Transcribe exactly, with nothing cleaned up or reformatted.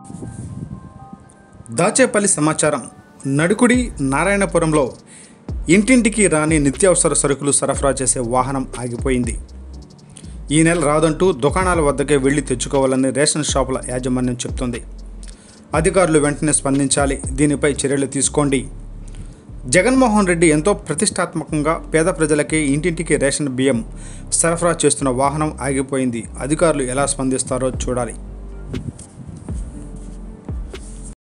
దాచేపల్లి సమాచారం. నడుకుడి నారాయణపురంలో ఇంటింటికి రాని నిత్యావసర సరుకులు సరఫరా చేసే వాహనం ఆగిపోయింది. ఈ నెల రాదంటూ దుకాణాల వద్దకే వెళ్లి తెచ్చుకోవాలని రేషన్ షాపుల యాజమాన్యం చెప్తోంది. అధికారులు వెంటనే స్పందించాలి, దీనిపై చర్యలు తీసుకోండి. జగన్మోహన్ రెడ్డి ఎంతో ప్రతిష్టాత్మకంగా పేద ప్రజలకే ఇంటింటికి రేషన్ బియ్యం సరఫరా చేస్తున్న వాహనం ఆగిపోయింది. అధికారులు ఎలా స్పందిస్తారో చూడాలి.